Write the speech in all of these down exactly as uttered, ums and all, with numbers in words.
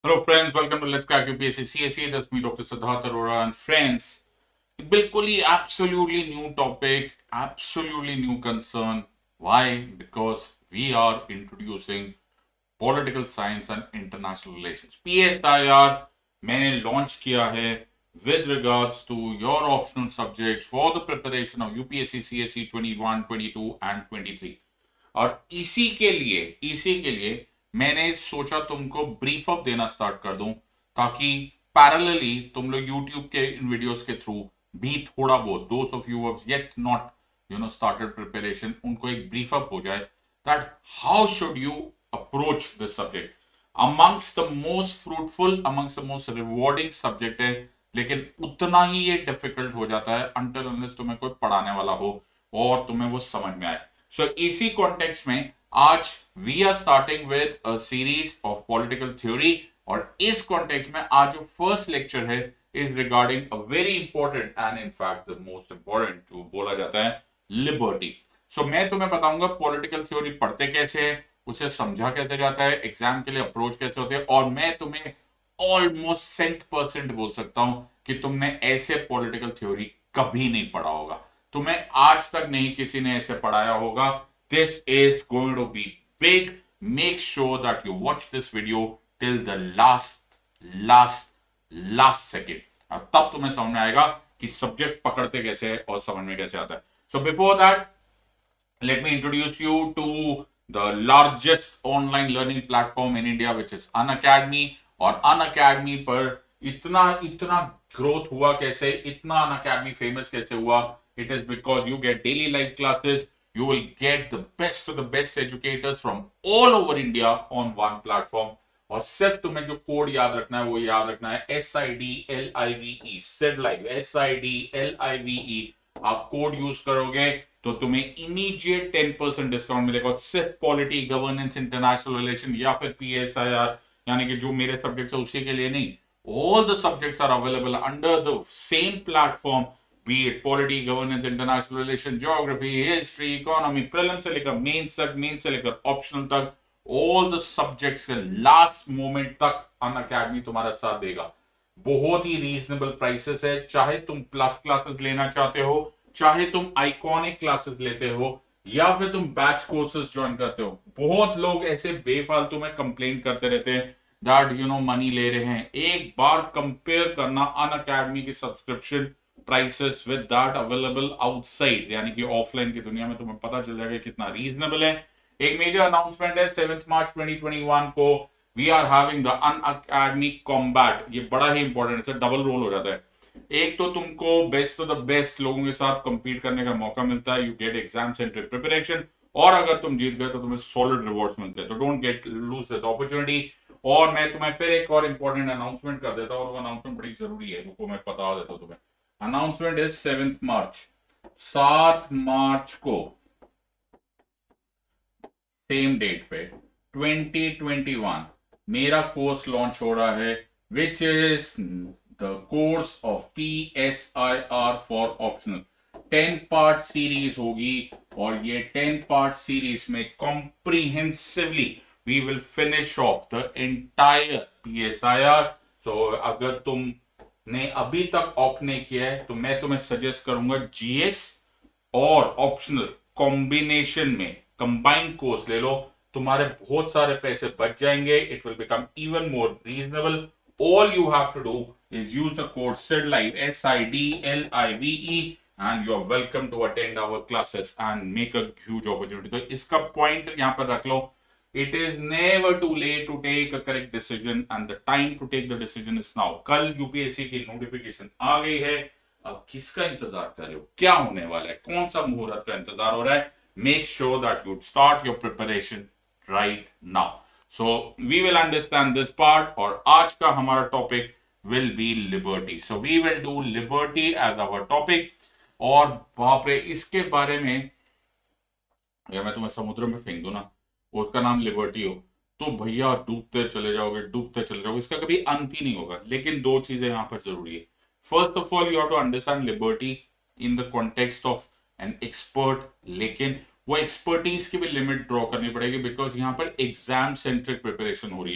Hello friends, welcome to Let's Crack U P S C C S E. That's me, Doctor Siddharth Arora, and friends. बिल्कुल ही absolutely new topic, absolutely new concern. Why? Because we are introducing political science and international relations. P S I R मैंने launch किया है with regards to your optional subjects for the preparation of U P S C C S E twenty-one, twenty-two and twenty-three. और इसी के लिए इसी के लिए मैंने सोचा तुमको ब्रीफ अप देना स्टार्ट कर दूं ताकि पैरेलली तुम लोग यूट्यूब के इन वीडियोस के थ्रू भी थोड़ा बहुत दोस्त of you have yet not you know started preparation उनको एक ब्रीफ अप हो जाए that how should you approach this subject amongst the most fruitful amongst the most rewarding subject है, लेकिन उतना ही ये डिफिकल्ट हो जाता है अनटिल अनलेस तुम्हें कोई पढ़ाने वाला हो और तुम्हें वो समझ में आए. सो so, इसी कॉन्टेक्स्ट में आज we are starting with a series of political theory और इस कॉन्टेक्स्ट में आज जो फर्स्ट लेक्चर है is regarding a very important and in fact the most important जो बोला जाता है लिबर्टी. सो मैं तुम्हें बताऊंगा पॉलिटिकल थ्योरी पढ़ते कैसे है, उसे समझा कैसे जाता है, एग्जाम के लिए अप्रोच कैसे होते हैं, और मैं तुम्हें ऑलमोस्ट सेंट परसेंट बोल सकता हूं कि तुमने ऐसे पॉलिटिकल थ्योरी कभी नहीं पढ़ा होगा. तुम्हें आज तक नहीं किसी ने ऐसे पढ़ाया होगा. This is going to be big. Make sure that you watch this video till the last last last second, और तब तुम्हें समझ में आएगा कि सब्जेक्ट पकड़ते कैसे है और समझ में कैसे आता है. So before that let me introduce you to the largest online learning platform in India, which is Unacademy. और Unacademy पर इतना इतना ग्रोथ हुआ कैसे, इतना Unacademy फेमस कैसे हुआ? It is because you get daily live classes. You will get the best of the best educators from all over India on one platform. और सिर्फ तुम्हें जो कोड याद रखना है वो याद रखना है S I D L I V E said live S I D L I V E. आप कोड यूज करोगे तो तुम्हें इमीडिएट टेन परसेंट डिस्काउंट मिलेगा सिर्फ पॉलिटी, गवर्नेंस, इंटरनेशनल रिलेशन या फिर पी एस आई आर, यानी कि जो मेरे सब्जेक्ट्स है उसी के लिए नहीं. All the subjects are available under the same platform, be it polity, governance, international relation, geography, history, economy, prelim से लेकर मेन तक, मेन से लेकर ऑप्शनल तक, all the subjects के लास्ट मोमेंट तक अनअकैडमी तुम्हारा साथ देगा. बहुत ही रीजनेबल प्राइसेस है. चाहे तुम प्लस क्लासेस लेना चाहते हो, चाहे तुम आइकॉनिक क्लासेस लेते हो, या फिर तुम बैच कोर्सेज ज्वाइन करते हो. बहुत लोग ऐसे बेफालतू में कंप्लेन करते रहते हैं दैट यू नो मनी ले रहे हैं. एक बार कंपेयर करना अनअकैडमी की subscription prices with that available outside, यानी कि ऑफलाइन की दुनिया में, तुम्हें पता चल जाएगा कितना रीजनेबल है. एक मेजर अनाउंसमेंट है seventh March twenty twenty one को we are having the Unacademy combat. ये बड़ा ही इंपॉर्टेंट है, डबल रोल हो जाता है. एक तो तुमको बेस्ट ऑफ द बेस्ट लोगों के साथ कंपीट करने का मौका मिलता है, you get exam centric preparation, और अगर तुम जीत गए तो तुम्हें सॉलिड रिवॉर्ड्स मिलते हैं. तो don't get lose this opportunity. और मैं तुम्हें फिर एक और इंपॉर्टेंट अनाउंसमेंट कर देता हूं, और वो अनाउंसमेंट बड़ी जरूरी है, रुको मैं बता देता हूं तुम्हें. अनाउंसमेंट इज सेवेंथ मार्च, सात मार्च को सेम डेट पे ट्वेंटी ट्वेंटी वन मेरा कोर्स लॉन्च हो रहा है, which is the course of P S I R for optional. Ten part series होगी, और ये टेन पार्ट सीरीज में comprehensively we will finish off the entire P S I R. So अगर तुम ने अभी तक ऑप्ट नहीं किया है तो मैं तुम्हें सजेस्ट करूंगा जीएस और ऑप्शनल कॉम्बिनेशन में कंबाइंड कोर्स ले लो. तुम्हारे बहुत सारे पैसे बच जाएंगे. It will become even more reasonable. All you have to do is use the code SIDLIVE S I D L I V E and you are welcome to attend our classes and make a huge opportunity. तो इसका point यहां पर रख लो. It is never too late to take a correct decision, and the time to take the decision is now. कल UPSC की notification आ गई है. अब किसका इंतजार कर रहे हो, क्या होने वाला है, कौन सा मुहूर्त का इंतजार हो रहा है? Make sure that you start your preparation right now. So we will understand this part. और आज का हमारा topic will be liberty. So we will do liberty as our topic. और बाप रे, इसके बारे में अगर मैं तुम्हें समुद्र में फेंक दूं ना, उसका नाम लिबर्टी हो, तो भैया डूबते चले जाओगे, डूबते चले जाओगे, इसका कभी अंत ही नहीं होगा. लेकिन दो चीजें यहां पर जरूरी है. First of all you have to understand liberty in the context of an expert. लेकिन वो एक्सपर्टीज की भी लिमिट ड्रॉ करनी पड़ेगी, बिकॉज यहां पर एग्जाम सेंट्रिक प्रिपरेशन हो रही है.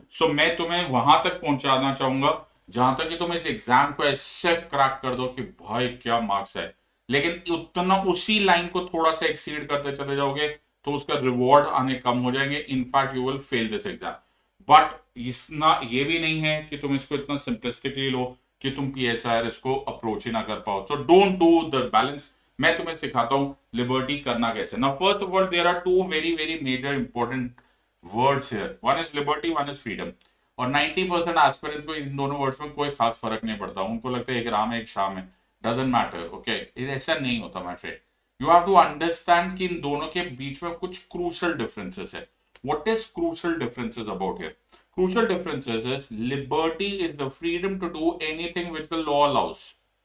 सो so, मैं तुम्हें वहां तक पहुंचाना चाहूंगा जहां तक कि तुम इस एग्जाम को ऐसे क्रैक कर दो कि भाई क्या मार्क्स है, लेकिन उतना उसी लाइन को थोड़ा सा एक्सीड करते चले जाओगे तो उसका रिवॉर्ड आने कम हो जाएंगे, in fact you will fail this exam. But इतना ये भी नहीं है कि तुम इसको इतना सिंपलिस्टिकली लो कि तुम पीएसआईआर इसको अप्रोच ही ना कर पाओ। तो डोंट डू द बैलेंस। मैं तुम्हें सिखाता हूं लिबर्टी करना कैसे। Now first of all there are two very very major important words here, one is liberty, one is freedom. और नाइंटी परसेंट एस्पिरेंट्स को इन दोनों वर्ड्स में कोई खास फर्क नहीं पड़ता, उनको लगता है एक राम है एक शाम है, डजंट मैटर। ओके, ऐसा नहीं होता my friend. You have to understand कि इन दोनों के बीच में कुछ क्रूशियल डिफरेंसेस है। What is crucial differences about here? Crucial differences is liberty is the freedom to do anything which the law allows.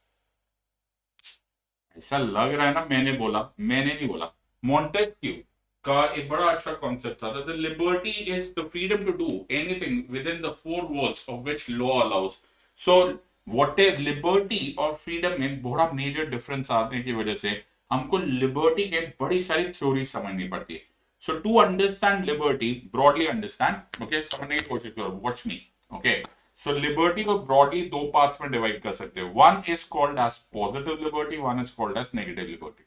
ऐसा लग रहा है ना मैंने बोला, मैंने नहीं बोला। Montesquieu का एक बड़ा अच्छा कॉन्सेप्ट था, the liberty is the freedom to do anything within the four walls of which law allows. So what is liberty और freedom में बड़ा मेजर डिफरेंस आने की वजह से हमको लिबर्टी के बड़ी सारी थ्योरी समझनी पड़ती है। So to understand liberty, broadly understand, okay, समझने की कोशिश करो, watch me, okay. So liberty को broadly दो parts में divide कर सकते हो। One is called as positive liberty, one is called as negative liberty.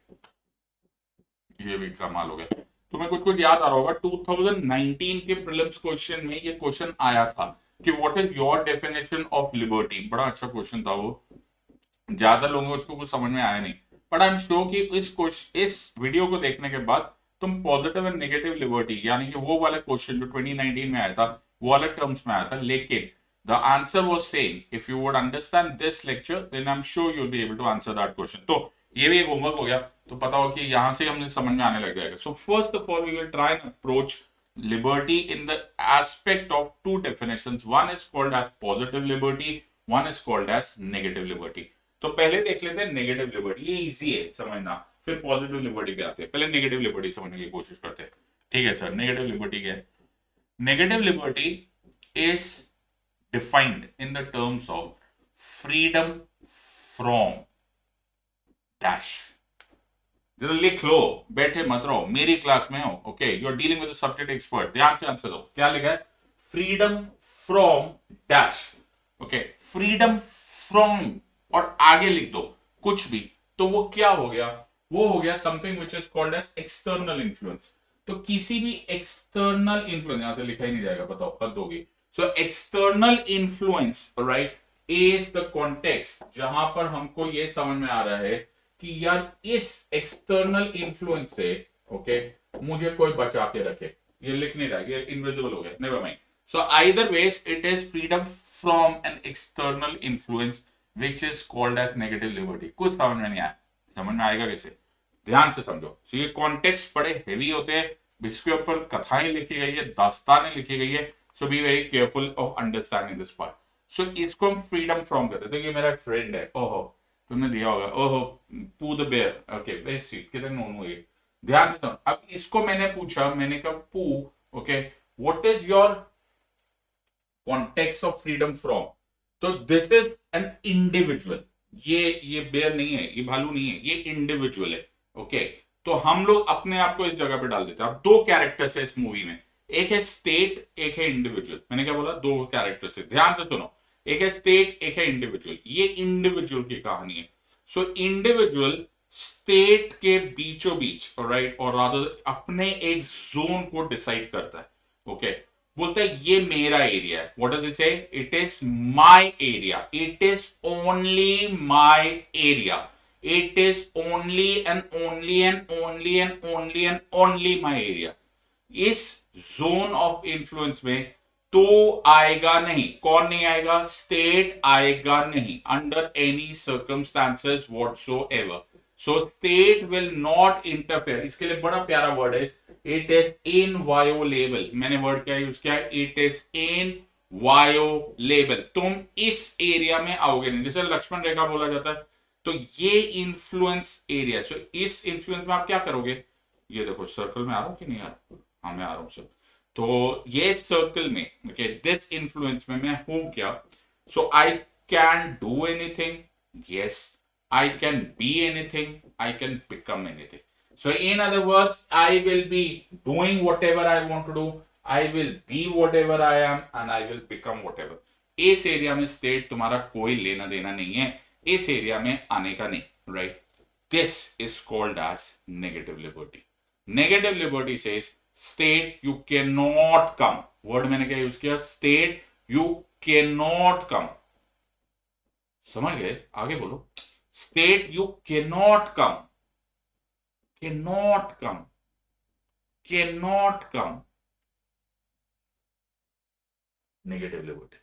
ये भी कमाल हो गया। तुम्हें कुछ कुछ याद आ रहा होगा, टू थाउजेंड नाइनटीन के प्रीलिम्स क्वेश्चन में ये क्वेश्चन आया था कि what is your definition of liberty। बड़ा अच्छा क्वेश्चन था वो, ज्यादा लोगों को उसको कुछ समझ में आया नहीं, बट आई एम श्योर कि इस क्वेश्चन इस वीडियो को देखने के बाद तुम पॉजिटिव एंड नेगेटिव लिबर्टी यानी कि वो वाला क्वेश्चन जो ट्वेंटी नाइनटीन में आया था वो अलग टर्म्स में आया था, लेकिन the answer was same. If you would understand this lecture then I am sure you will be able to answer that question. तो ये भी एक होमवर्क हो गया, तो पता हो कि यहां से हमने समझ में आने लग जाएगा। So first of all we will try and approach liberty in the aspect of two definitions, one is called as positive liberty, one is called as negative liberty. तो पहले देख लेते हैं नेगेटिव लिबर्टी, ये इजी है समझना, फिर positive liberty पे आते हैं। पहले नेगेटिव लिबर्टी समझने की कोशिश करते हैं, ठीक है सर। नेगेटिव लिबर्टी क्या है? Negative liberty is defined in the terms of freedom from dash. जरा लिख लो, बैठे मत रहो, मेरी क्लास में हो, okay, you are dealing with subject expert, ध्यान से आंसर दो। क्या लिखा है? Freedom from dash, okay, freedom from और आगे लिख दो कुछ भी, तो वो क्या हो गया? वो हो गया something which is called as external influence. तो किसी भी एक्सटर्नल इन्फ्लुएंस, यहां से लिखा ही नहीं जाएगा, बताओ हद होगी। So external influence, right, is the context जहां पर हमको ये समझ में आ रहा है कि यार इस एक्सटर्नल इन्फ्लुएंस से, ओके, मुझे कोई बचा के रखे। ये लिख नहीं रहा, ये इनविजिबल हो गया, never mind. So either ways it is freedom from an external influence which is called as negative liberty। कुछ समझ में नहीं आया, समझ में आएगा कैसे? ध्यान से समझो। so, ये कॉन्टेक्स्ट बड़े हेवी होते हैं, इसके ऊपर कथाएं लिखी गई है, दास्तानें लिखी गई है, so be very careful of understanding this part. So इसको हम फ्रीडम फ्रॉम कहते हैं। तो ये मेरा फ्रेंड है, ओहो तुमने दिया होगा, ओहो Pooh the bear, okay very sweet, कितने नोन हुए, ध्यान से सुनो। अब इसको मैंने पूछा, मैंने कहा Pooh, okay, what is your context of freedom from? तो दिस इज एन इंडिविजुअल, ये ये बेयर नहीं है, ये भालू नहीं है, ये इंडिविजुअल है, ओके। तो हम लोग अपने आप को इस जगह पे डाल देते हैं। अब दो कैरेक्टर्स है इस मूवी में, एक है स्टेट, एक है इंडिविजुअल। मैंने क्या बोला? दो कैरेक्टर्स है, ध्यान से सुनो, एक है स्टेट, एक है इंडिविजुअल। ये इंडिविजुअल की कहानी है। सो इंडिविजुअल स्टेट के बीचों बीच, राइट, और रादर अपने एक जोन को डिसाइड करता है, ओके okay? बोलता है ये मेरा एरिया है। What does it say? It is my area, it is only my area, it is only and only and only and only and only my area. इस zone of influence में तो आएगा नहीं, कौन नहीं आएगा? स्टेट आएगा नहीं, under any circumstances whatsoever. So state will not interfere. इसके लिए बड़ा प्यारा वर्ड है, इट इज इनवायोलेबल। मैंने वर्ड क्या यूज किया? It is inviolable. तुम इस एरिया में आओगे नहीं, जैसे लक्ष्मण रेखा बोला जाता है, तो ये इन्फ्लुएंस एरिया। सो इस इन्फ्लुएंस में आप क्या करोगे? ये देखो सर्कल में आ रहा हूं कि नहीं आ रहा? हाँ मैं आ रहा हूं सर। तो ये सर्कल में, ओके, दिस इन्फ्लुएंस में मैं हूं क्या? So I can do anything, yes, I can be anything, I can become anything. So in other words, I will be doing whatever I want to do, I will be whatever I am and I will become whatever. इस area में state तुम्हारा कोई लेना देना नहीं है, इस area में आने का नहीं, right. This is called as negative liberty. Negative liberty says state you can not come, word मैंने क्या यूज किया, state you can not come, समझ गए, आगे बोलो, state you can not come, can not come, can not come, negative liberty.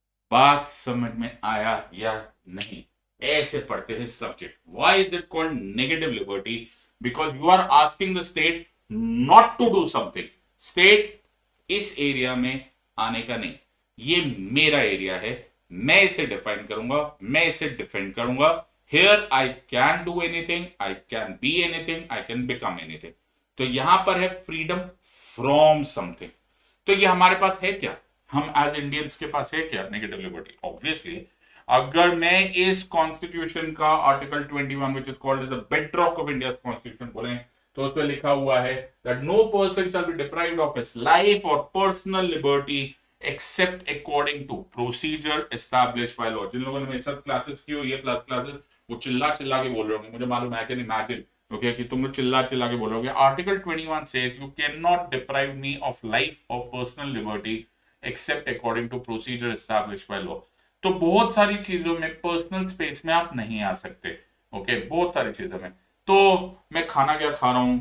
बात समझ में आया या नहीं? ऐसे पढ़ते हैं subject. Why is it called negative liberty? Because you are asking the state not to do something. State इस एरिया में आने का नहीं, ये मेरा एरिया है, मैं इसे डिफाइन करूंगा, मैं इसे डिफेंड करूंगा। Here I can do anything, I can be anything, I can become anything. तो यहां पर है फ्रीडम फ्रॉम समथिंग। तो ये हमारे पास है क्या, हम एज इंडियंस के पास है क्या नेगेटिव लिबर्टी? ऑब्वियसली अगर मैं इस कॉन्स्टिट्यूशन का article twenty one which is called the bedrock of India constitution बोलें तो उसमें लिखा हुआ है that no person shall be deprived of his life और personal liberty except according to procedure established by law. जिन लोगों ने मेरे साथ क्लासेस की हुई है प्लस क्लासेस, वो चिल्ला चिल्ला के बोल रहे होंगे, मुझे मालूम है, आई कैन इमेजिन, ओके, कि तुम लोग चिल्ला चिल्ला के बोलोगे article twenty one says you can not deprive me of life और personal liberty except according to procedure established by law. तो बहुत सारी चीजों में पर्सनल स्पेस में आप नहीं आ सकते, ओके, बहुत सारी चीजों में। तो मैं खाना क्या खा रहा हूं,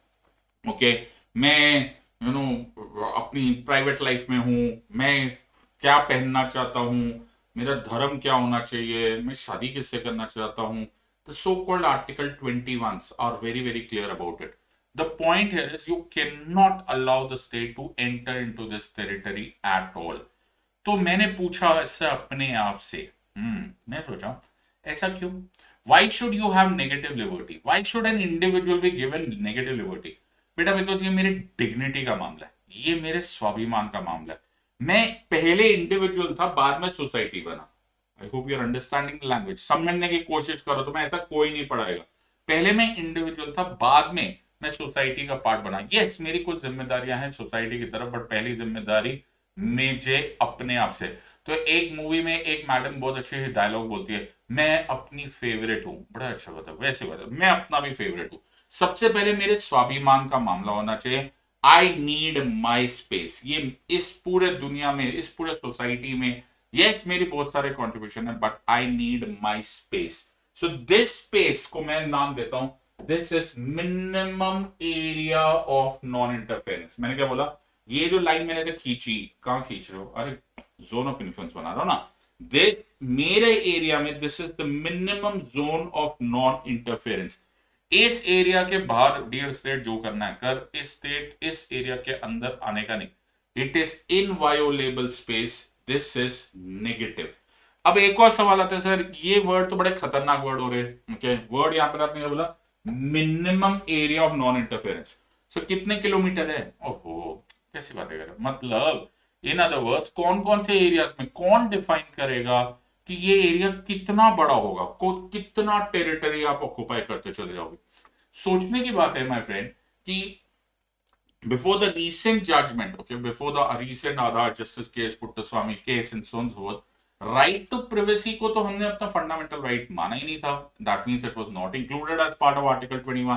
ओके, मैं यू नो अपनी प्राइवेट लाइफ में हूं, मैं क्या पहनना चाहता हूं, मेरा धर्म क्या होना चाहिए, मैं शादी किससे करना चाहता हूं। The so-called Article twenty-one are very very clear about it. The point here is you cannot allow the state to enter into this territory at all. तो मैंने पूछा इससे अपने आप से, हम्म मैं सोचा ऐसा क्यों? Why should you have negative liberty? Why should an individual be given negative liberty? बेटा बिकॉज ये मेरे डिग्निटी का मामला है, ये मेरे स्वाभिमान का मामला है। मैं पहले इंडिविजुअल था, बाद में सोसाइटी बना। I hope you are understanding the language. समझने की कोशिश करो तो मैं ऐसा कोई नहीं पढ़ाएगा। पहले मैं इंडिविजुअल था, बाद में मैं सोसाइटी का पार्ट बना। यस, मेरी कुछ जिम्मेदारियां हैं सोसाइटी की तरफ, बट पहली जिम्मेदारी मुझे अपने आप से। तो एक मूवी में एक मैडम बहुत अच्छे डायलॉग बोलती है, मैं अपनी फेवरेट हूं। बड़ा अच्छा बता, वैसे बता, मैं अपना भी फेवरेट हूं। सबसे पहले मेरे स्वाभिमान का मामला होना चाहिए। I need my space. ये इस पूरे दुनिया में, इस पूरे सोसाइटी में, यस yes, मेरी बहुत सारे कॉन्ट्रीब्यूशन है, but I need my space. So this space को मैं नाम देता हूं, this is minimum area of non interference. मैंने क्या बोला, ये जो लाइन मैंने से खींची, कहां खींच रहे हो, अरे जोन ऑफ इन्फ्लुएंस बना रहा हूं ना। दिस मेरे एरिया में this is the minimum zone of non interference. इस एरिया के बाहर डियर स्टेट जो करना है कर, इस स्टेट इस एरिया के अंदर आने का नहीं। It is inviolable space, this is negative. अब एक और सवाल आता है, सर ये वर्ड तो बड़े खतरनाक वर्ड हो रहे हैं, ओके, वर्ड यहां पर आपने बोला minimum area of non interference. So कितने किलोमीटर है? ओहो, कैसी बातें कर रहे हो? मतलब इन अदर वर्ड्स कौन कौन से एरियाज में कौन डिफाइन करेगा कि ये एरिया कितना बड़ा होगा, को कितना टेरिटरी आप ऑक्युपाई करते चले जाओगे। सोचने की बात है माय फ्रेंड कि before the recent judgment, okay, before the recent Aadhar Justice case, Puttaswamy case and so on so forth, right to privacy को तो हमने अपना fundamental right माना ही नहीं था. That means it was not included as part of Article twenty-one.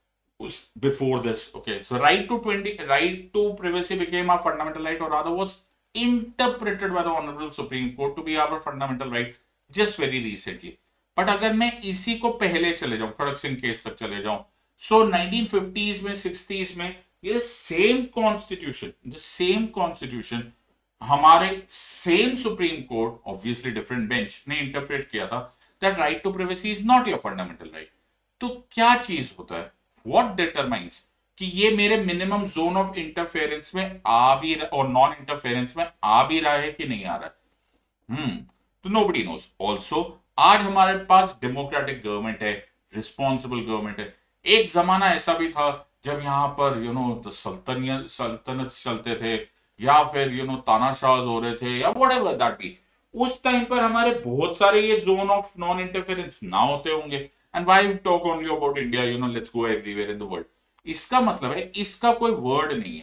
Before this, okay, so right to twenty, right to privacy became our fundamental right, or rather was interpreted by the Honorable Supreme Court to be our fundamental right just very recently. But अगर मैं इसी को पहले चले जाऊं, खड़क Singh case तक चले जाऊं, so nineteen fifties में, sixties में ये same constitution, the same constitution हमारे same supreme court, obviously different bench, ने इंटरप्रेट किया था that right to privacy is not your fundamental right. तो क्या चीज होता है, व्हाट डिटरमाइंस कि ये मेरे मिनिमम जोन ऑफ इंटरफेरेंस में आ भी और नॉन इंटरफेरेंस में आ भी रहा है कि नहीं आ रहा है? हम्म तो नोबडी नोज. ऑल्सो आज हमारे पास डेमोक्रेटिक गवर्नमेंट है, रिस्पॉन्सिबल गवर्नमेंट है. एक जमाना ऐसा भी था जब यहाँ पर यू नो सल्तनियत सल्तनत चलते थे, या फिर यू नो तानाशाह हो रहे थे, या व्हाटएवर दैट बी. उस टाइम पर हमारे बहुत सारे ये जोन ऑफ नॉन इंटरफेरेंस ना होते होंगे. And why talk only about India, you know let's go everywhere in the world. इसका मतलब है इसका कोई वर्ड नहीं है.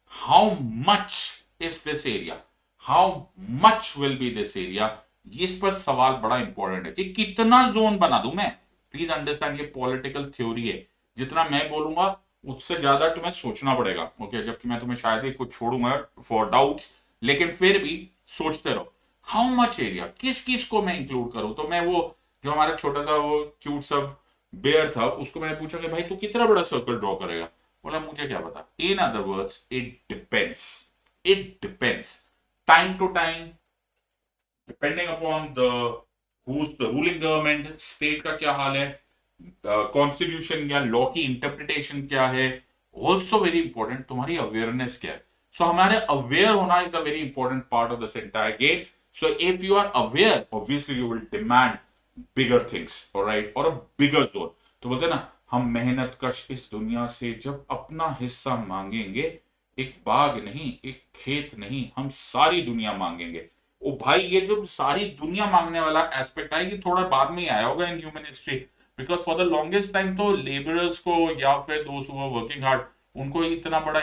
How much is this area, how much will be this area, इस पर सवाल बड़ा इंपॉर्टेंट है कि कितना जोन बना दूं मैं। प्लीज अंडरस्टैंड, ये पॉलिटिकल थ्योरी है, जितना मैं बोलूंगा उससे ज्यादा तुम्हें सोचना पड़ेगा। ओके, जबकि मैं तुम्हें शायद ही कुछ छोड़ूंगा फॉर डाउट्स, लेकिन फिर भी सोचते रहो। हाउ मच एरिया, किस किस को मैं इंक्लूड करूं? तो मैं वो जो हमारा छोटा सा वो क्यूट सा बेयर था, उसको मैंने पूछा कि भाई तू कितना बड़ा सर्कल ड्रॉ करेगा? बोला मुझे क्या पता। In other words, it depends, it depends time to time, depending upon the who's the ruling government, state का क्या हाल है, कॉन्स्टिट्यूशन uh, या लॉ की इंटरप्रिटेशन क्या है, ऑल्सो वेरी इंपॉर्टेंट तुम्हारी अवेयरनेस क्या है। सो so, हमारे अवेयर होना is a very important part of this entire game. So if you are aware, obviously you will demand bigger things, alright, और अ बिगर जोन। तो बोलते हैं ना, हम मेहनत कश इस दुनिया से जब अपना हिस्सा मांगेंगे, एक बाग नहीं, एक खेत नहीं, हम सारी दुनिया मांगेंगे। ओ भाई, ये जो सारी दुनिया मांगने वाला एस्पेक्ट है, ये थोड़ा बाद में ही आया होगा in human history, because for the longest time तो लेबरर्स को या फिर दोस्त हुआ वर्किंग हार्ड, उनको इतना बड़ा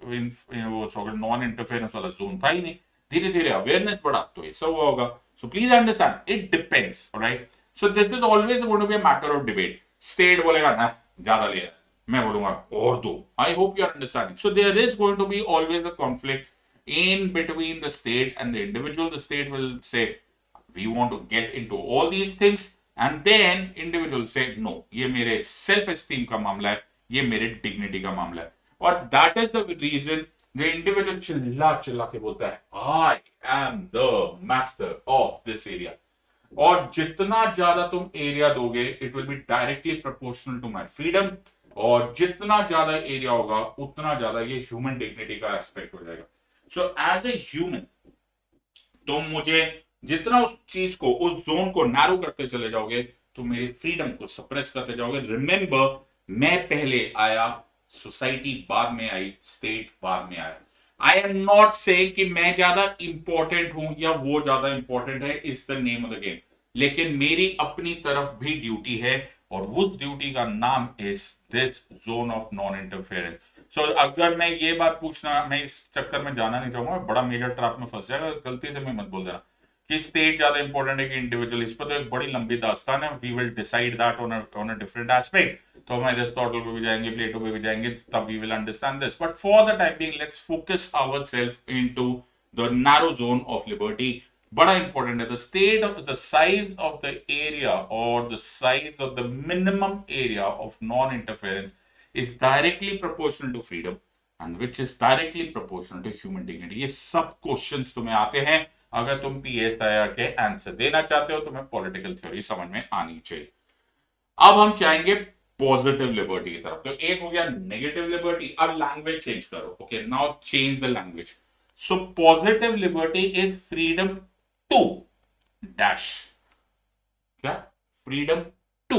नॉन इंटरफेरेंस वाला जोन था ही नहीं। धीरे धीरे अवेयरनेस बढ़ा तो ऐसा हुआ होगा। So please understand, it depends, right. So this is always going to be a matter of debate. State बोलेगा ना ज्यादा ले रहा है, मैं बोलूंगा और दो। I hope you are understanding. So there is going to be always a conflict in between the state and the individual. The state will say we want to get into all these things, and then individual say no, ये मेरे self esteem का मामला है, ये मेरे dignity का मामला है। और that is the reason the individual चिल्ला चिल्ला के बोलता है I am the master of this area। और जितना ज्यादा तुम एरिया दोगे, it will be directly proportional to my freedom, और जितना ज्यादा एरिया होगा उतना ज्यादा ये ह्यूमन डिग्निटी का एस्पेक्ट हो जाएगा। सो एज ए ह्यूमन, तुम मुझे जितना उस चीज को, उस जोन को नैरो करते चले जाओगे, तो मेरी फ्रीडम को सप्रेस करते जाओगे। रिमेंबर, मैं पहले आया, सोसाइटी बाद में आई, स्टेट बाद में आया। आई एम नॉट सेइंग कि मैं ज्यादा इंपॉर्टेंट हूं या वो ज्यादा इंपॉर्टेंट है, is the name of the game. लेकिन मेरी अपनी तरफ भी ड्यूटी है, और उस ड्यूटी का नाम is this zone of non interference. So so, अगर मैं ये बात पूछना, मैं इस चक्कर में जाना नहीं चाहूंगा, बड़ा मेजर ट्रैप में फंस जाएगा, गलती से मैं मत बोल देना कि स्टेट ज्यादा इंपॉर्टेंट है कि इंडिविजुअल। इस पर तो एक बड़ी लंबी दास्तान है। We will decide that on on a different aspect. तो हम एरिस्टोटल पे भी जाएंगे, प्लेटो पे भी जाएंगे, तब we will understand this. But for the time being, let's focus ourselves into the narrow zone of liberty. बड़ा इंपॉर्टेंट है। The state of the size of the area और the size of the minimum area of non interference is directly proportional to freedom and which is directly proportional to human dignity। ये सब questions तुम्हें आते हैं अगर तुम PSIR के answer देना चाहते हो, तुम्हें पॉलिटिकल थ्योरी समझ में आनी चाहिए। अब हम चाहेंगे पॉजिटिव लिबर्टी की तरफ। तो एक हो गया नेगेटिव लिबर्टी। अब लैंग्वेज चेंज करो। Okay, now change the language. So positive liberty is freedom to dash, क्या? फ्रीडम टू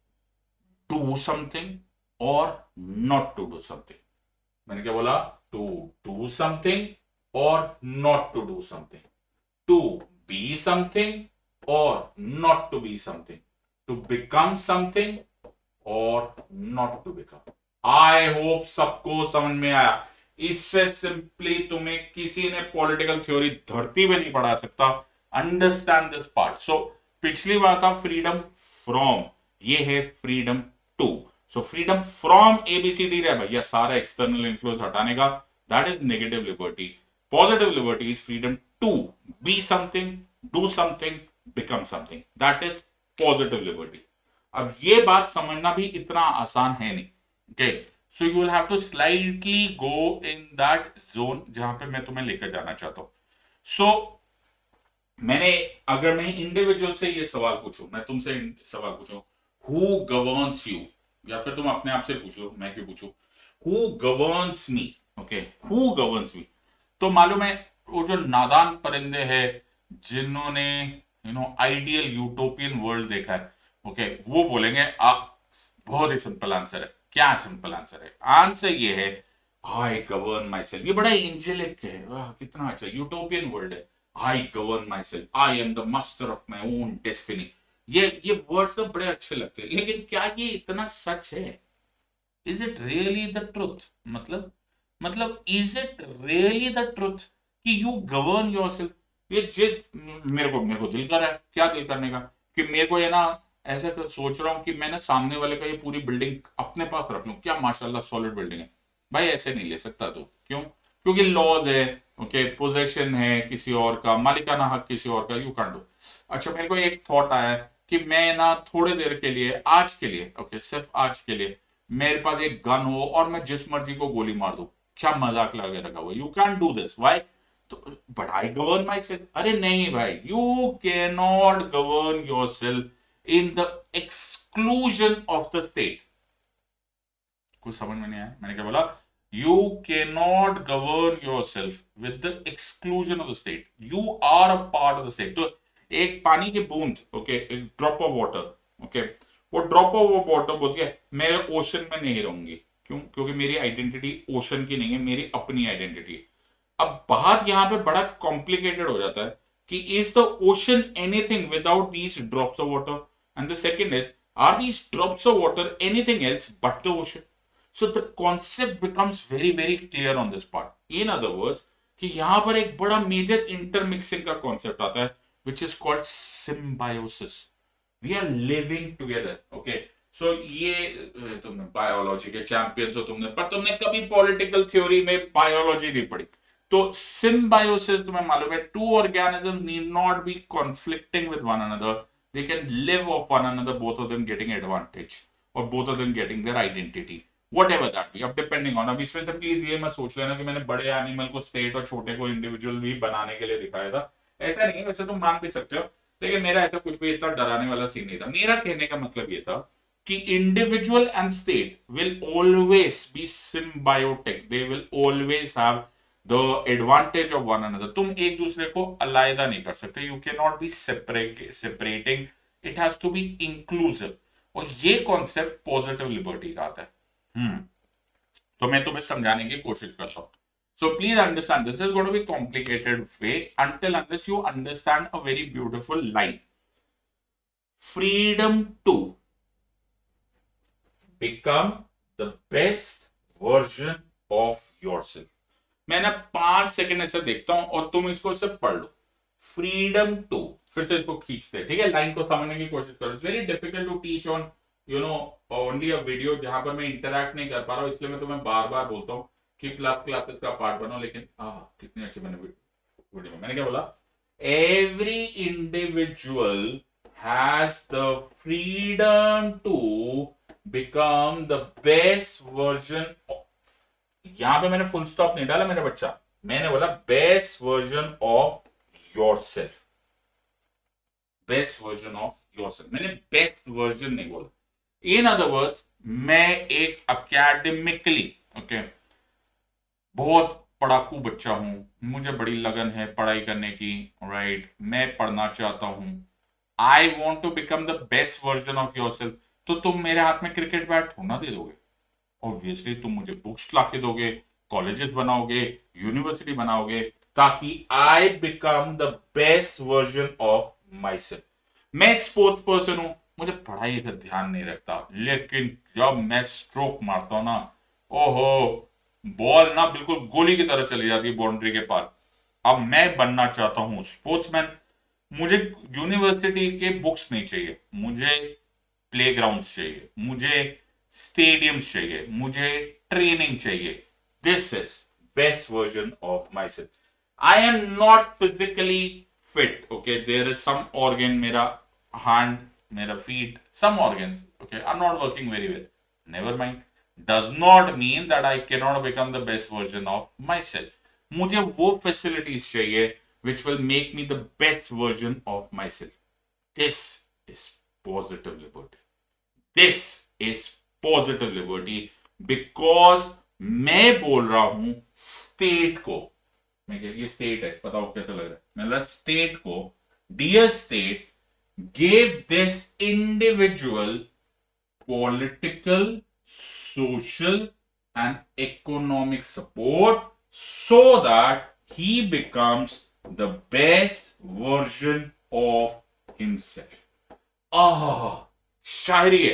डू समथिंग और नॉट टू डू समथिंग। मैंने क्या बोला? टू डू समथिंग और not to do something, to be something और not to be something, to become something और not to become. I hope सबको समझ में आया। इससे सिंपली तुम्हें किसी ने पॉलिटिकल थ्योरी धरती में नहीं पढ़ा सकता। Understand this part. सो पिछली बात था फ्रीडम फ्रॉम, ये है freedom to. So freedom from A B C D है भैया, सारा एक्सटर्नल इन्फ्लुएंस हटाने का, that is negative liberty. Positive liberty is freedom to be something, do something, become something, that is positive liberty. अब ये बात समझना भी इतना आसान है नहीं। Okay, so you will have to slightly go in that zone जहां पे मैं तुम्हें लेकर जाना चाहता हूं। सो so, मैंने, अगर मैं इंडिविजुअल से ये सवाल पूछूं, मैं तुमसे सवाल पूछूं, हु गवर्न्स यू, या फिर तुम अपने आप से पूछ लो, मैं क्यों पूछूं, who governs me. Okay, who governs me. तो मालूम है वो जो नादान परिंदे हैं जिन्होंने you know ideal utopian world देखा है, ओके okay, वो बोलेंगे आप, बहुत ही सिंपल आंसर है। क्या सिंपल आंसर है? आंसर ये है आई गवर्न माई सेल्फ। ये बड़ा एंजेलिक है, वाह कितना अच्छा यूटोपियन वर्ल्ड है। I govern myself, I am the master of my own destiny. ये ये वर्ड्स तो बड़े अच्छे लगते हैं, लेकिन क्या ये इतना सच है? Is it really the truth? मतलब मतलब is it really the truth कि यू गवर्न योरसेल्फ? ये जिद मेरे को मेरे को दिल कर रहा है, क्या दिल करने का, कि मेरे को ये ना ऐसा सोच रहा हूं कि मैं ना सामने वाले का ये पूरी बिल्डिंग अपने पास रख लूं, क्या माशाल्लाह सॉलिड बिल्डिंग है। भाई ऐसे नहीं ले सकता तू, क्यों? क्योंकि लॉज है, ओके, पोजेशन है किसी और का, मालिकाना हक किसी और का, यू कैन डू। अच्छा मेरे को एक थॉट आया कि मैं ना थोड़े देर के लिए, आज के लिए, ओके सिर्फ आज के लिए मेरे पास एक गन हो और मैं जिस मर्जी को गोली मार दूं, क्या मजाक लगा रखा हुआ? You can do this, why? तो but I govern myself. अरे नहीं भाई, you can not govern yourself in the exclusion of the state. कुछ समझ में नहीं आया मैंने क्या बोला? You can not govern yourself with the exclusion of the state, you are a part of the state. तो एक पानी की बूंद, ओके, एक ड्रॉप ऑफ वाटर, ओके, वो ड्रॉप ऑफ वाटर बोलती है मैं ओशन में नहीं रहूंगी, क्यों? क्योंकि मेरी आइडेंटिटी ओशन की नहीं है, मेरी अपनी आइडेंटिटी। अब बात यहां पे बड़ा कॉम्प्लिकेटेड हो जाता है कि is the ocean anything without these drops of water, and the second is are these drops of water anything else but the ocean? So the concept becomes very very clear on this part. In other words, कि यहां पर एक बड़ा major intermixing का concept आता है which is called symbiosis. We are living together. Okay. So ये तुमने बायोलॉजी के चैंपियंस हो तुमने, पर तुमने कभी पॉलिटिकल थ्योरी में बायोलॉजी नहीं पढ़ी। तो symbiosis तुम्हें मालूम है, two organisms need not be conflicting with one another. They can live off one another, both of them getting advantage or both of them getting their identity. Whatever that be, अब depending on, अब इसमें से please ये मत सोच लेना कि मैंने बड़े एनिमल को स्टेट और छोटे को इंडिविजुअल भी बनाने के लिए दिखाया था, ऐसा नहीं है। वैसे तुम मान भी सकते हो, लेकिन मेरा ऐसा कुछ भी इतना डराने वाला सीन नहीं था। मेरा कहने का मतलब ये था कि individual and state will always be symbiotic, they will always have the advantage of one another. तुम एक दूसरे को अलग नहीं कर सकते, you can not be separate separating, it has to be inclusive. और ये कॉन्सेप्ट पॉजिटिव लिबर्टी का आता है। हम्म तो मैं तुम्हें समझाने की कोशिश करता हूं। So please understand, this is going to be complicated way until unless you understand a very beautiful line. Freedom to become the best version of yourself. मैं ना पांच सेकंड ऐसे देखता हूं और तुम इसको सिर्फ पढ़ लो। फ्रीडम टू, फिर से इसको खींचते, ठीक है, लाइन को समझने की कोशिश करो। It's very difficult to teach on you know only a video जहां पर मैं इंटरैक्ट नहीं कर पा रहा हूं, इसलिए मैं तुम्हें बार बार बोलता हूं कि प्लस क्लासेस का पार्ट बनो। लेकिन आ कितनी अच्छी मैंने वीडियो में मैंने क्या बोला? Every individual has the freedom to become the best version. यहां पे मैंने फुल स्टॉप नहीं डाला मेरे बच्चा, मैंने बोला best version of yourself, best version of yourself, मैंने बेस्ट वर्जन नहीं बोला। इन अदर वर्ड्स, मैं एक अकेडमिकली ओके बहुत पढ़ाकू बच्चा हूं, मुझे बड़ी लगन है पढ़ाई करने की, राइट right? मैं पढ़ना चाहता हूं, I want to become the best version of yourself. तो तुम मेरे हाथ में क्रिकेट बैट थोड़ा दे दोगे, ऑब्वियसली तुम मुझे बुक्स लाके दोगे, कॉलेजेस बनाओगे, यूनिवर्सिटी बनाओगे, ताकि I become the best version of myself. मैं एक स्पोर्ट्स पर्सन हूं, मुझे पढ़ाई का ध्यान नहीं रखता, लेकिन जब मैं स्ट्रोक मारता हूं ना, ओहो, बॉल ना बिल्कुल गोली की तरह चली जाती है बाउंड्री के पार। अब मैं बनना चाहता हूं स्पोर्ट्समैन, मुझे यूनिवर्सिटी के बुक्स नहीं चाहिए, मुझे प्लेग्राउंड्स चाहिए, मुझे स्टेडियम्स चाहिए, मुझे ट्रेनिंग चाहिए। This is best version of myself. I am not physically fit, okay, there is some organ, मेरा हैंड, मेरा feet, some organs, okay, are not working very well. Never mind. Does not mean that I cannot become the best version of myself. मुझे वो facilities चाहिए which will make me the best version of myself. This is positive liberty. This is positive liberty because मैं बोल रहा हूं state को, मैं ये state है, बताओ कैसा लग रहा है? मैं state को, dear state, gave this individual political, social, and economic support so that he becomes the best version of himself. Ah, शायरी है,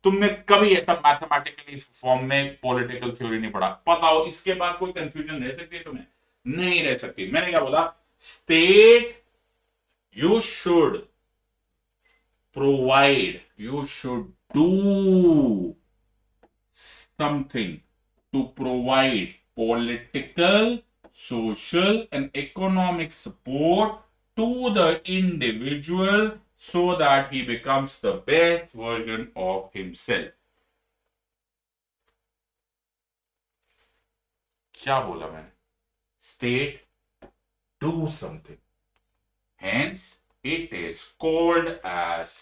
तुमने कभी ऐसा मैथमेटिकली फॉर्म में पॉलिटिकल थ्योरी नहीं पढ़ा, पता हो इसके बाद कोई कंफ्यूजन रह सकती है तुम्हें? नहीं रह सकती। मैंने क्या बोला? State you should provide, you should do something to provide political, social and economic support to the individual so that he becomes the best version of himself. क्या बोला मैंने? State do something. Hence, it is called as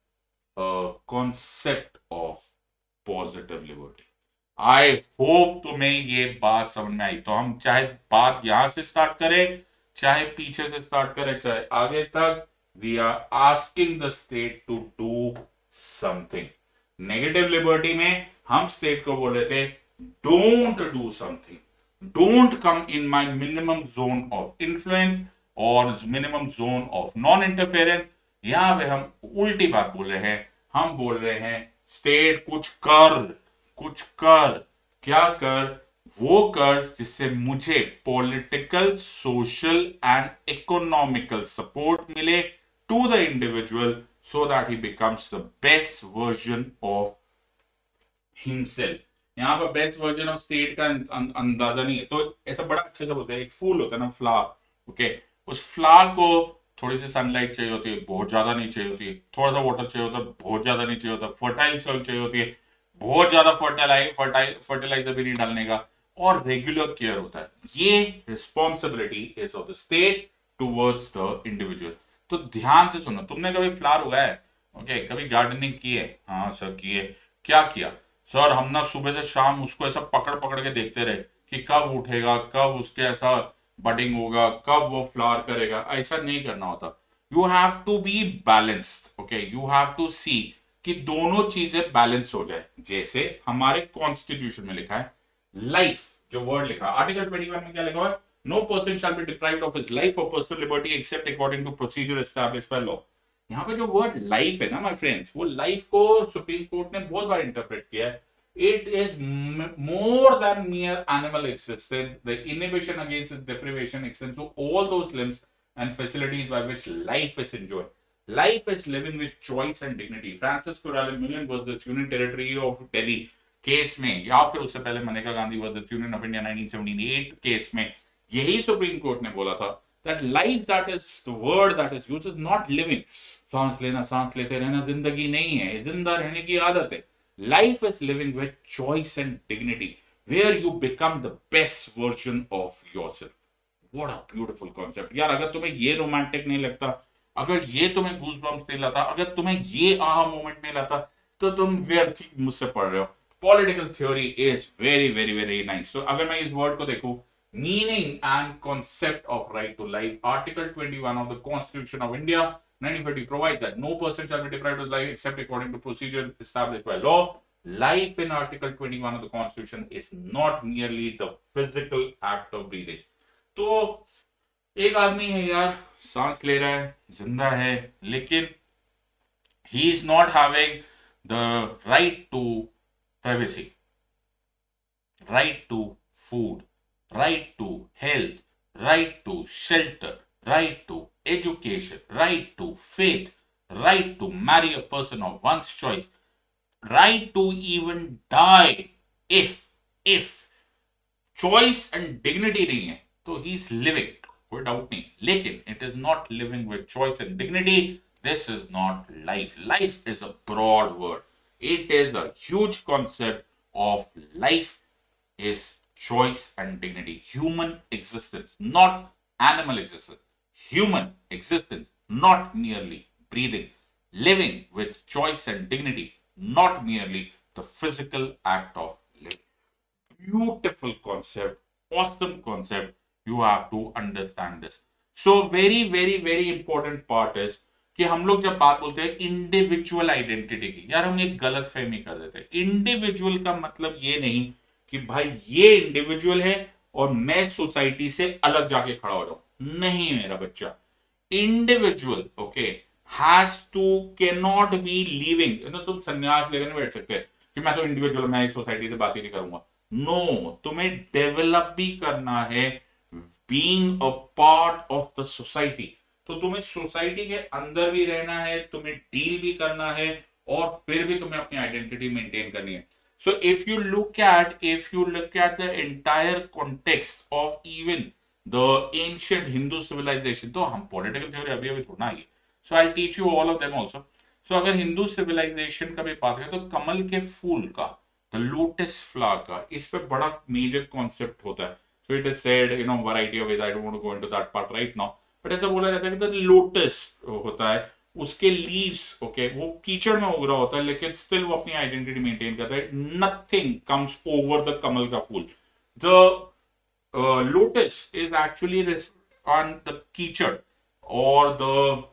a concept of positive liberty. I hope तुम्हें ये बात समझ में आई। तो हम चाहे बात यहां से स्टार्ट करें, चाहे पीछे से स्टार्ट करें, चाहे आगे तक, we are asking the state to do something. Negative liberty में हम स्टेट को बोल रहे थे don't do something, don't come in my minimum zone of influence और minimum zone of non interference. यहां पे हम उल्टी बात बोल रहे हैं, हम बोल रहे हैं स्टेट कुछ कर, कुछ कर। क्या कर? वो कर जिससे मुझे political, social and economical support मिले to the individual so that he becomes the best version of himself. यहां पर बेस्ट वर्जन ऑफ स्टेट का अं, अंदाजा नहीं है, तो ऐसा बड़ा अच्छे से बोलते हैं। एक फूल होता है ना, फ्लावर, ओके, उस फ्लावर को थोड़ी सी सनलाइट चाहिए होती है, बहुत ज्यादा नहीं चाहिए होती, थोड़ा सा वाटर चाहिए होता है, बहुत ज्यादा नहीं चाहिए होता, फर्टाइल सॉइल चाहिए होती है, बहुत ज्यादा फर्टिलाइज फर्टाइल फर्टिलाइजर भी नहीं डालने का, और रेगुलर केयर होता है। ये responsibility is of the state towards the individual. तो ध्यान से सुनो, तुमने कभी फ्लावर उगाया है? ओके, कभी गार्डनिंग की है? हाँ सर की है। क्या किया? सर हम ना सुबह से शाम उसको ऐसा पकड़ पकड़ के देखते रहे कि कब उठेगा, कब उसके ऐसा बडिंग होगा, कब वो फ्लावर करेगा। ऐसा नहीं करना होता। You have to be balanced, okay, you have to see कि दोनों चीजें बैलेंस हो जाए। जैसे हमारे कॉन्स्टिट्यूशन में लिखा है लाइफ, जो वर्ड लिखा है आर्टिकल इक्कीस में, क्या लिखा हुआ है? No person shall be deprived of his life और personal liberty except according to procedure established by law. यहाँ पे जो वर्ड लाइफ है ना माय फ्रेंड्स, वो लाइफ को सुप्रीम कोर्ट ने बहुत बार इंटरप्रेट किया है। It is more than mere animal existence. The inhibition against its deprivation extends to all those limbs and facilities by which life is enjoyed. Life is living with choice and dignity. Francis Kuralin versus Union Territory of Delhi case में, या फिर उससे पहले Maneka Gandhi versus union of India nineteen seventy eight case में, यही supreme court ने बोला था that life that is the word that is used is not living. सांस लेना, सांस लेते रहना जिंदगी नहीं है, जिंदा रहने की आदत है। Life is living with choice and dignity, where you become the best version of yourself. What a beautiful concept. यार अगर तुम्हें ये रोमांटिक नहीं लगता, अगर ये तुम्हें गूज़बम्प्स नहीं लाता, अगर तुम्हें ये आहा मोमेंट नहीं लाता, तो तुम व्यर्थ मुझसे पढ़ रहे हो। Political theory is very very very nice. तो अगर मैं इस वर्ड को देखूं, meaning and concept of right to life, article इक्कीस of the constitution of India nineteen fifty provide that no person shall be deprived of life except according to procedure established by law. Life in Article इक्कीस of the Constitution is not merely the physical act of breathing. तो एक आदमी है यार, सांस ले रहा है, जिंदा है, लेकिन he is not having the right to privacy, right to food, right to health, right to shelter, right to education, right to faith, right to marry a person of one's choice, right to even die if if choice and dignity नहीं है तो he is living, कोई doubt नहीं, लेकिन it is not living with choice and dignity. This is not life. Life is a broad word. It is a huge concept of life is choice and dignity. Human existence, not animal existence. Human existence, not merely breathing. Living with choice and dignity, not merely the physical act of living. Beautiful concept, awesome concept. You have to understand this. So very very very important part is कि हम लोग जब बात बोलते हैं individual identity की, यार हम एक गलत फहमी कर देते हैं। इंडिविजुअल का मतलब ये नहीं कि भाई ये इंडिविजुअल है और मैं सोसाइटी से अलग जाके खड़ा हो जाऊं, नहीं मेरा बच्चा। Individual okay has to can not be living, you know, तुम संन्यास लेकर नहीं बैठ सकते कि मैं तो इंडिविजुअल, मैं इस सोसाइटी से बात ही नहीं करूंगा। नो no, तुम्हें डेवलप भी करना है, being a part of the society. तो तुम्हें सोसाइटी के अंदर भी रहना है, तुम्हें डील भी करना है, और फिर भी तुम्हें अपनी आइडेंटिटी मेंटेन करनी है। So if you look at if you look at the entire context of even the ancient Hindu civilization, तो हम पॉलिटिकल थ्योरी अभी अभी थोड़ा आई, so I teach you all of them also. सो अगर हिंदू सिविलाइजेशन का भी बात करें तो कमल के फूल का, द लोटस फ्लावर का, इस पे बड़ा मेजर कॉन्सेप्ट होता है। So it is said, you know, variety of ways, I don't want to go into that part right now, but ऐसा बोला जाता है कि द लोटस होता है, उसके लीव्स, ओके, वो कीचड़ में उग रहा होता है, लेकिन स्टिल वो अपनी आइडेंटिटी मेंटेन करता है। नथिंग कम्स ओवर द कमल का फूल। The lotus is actually on the कीचड़, और the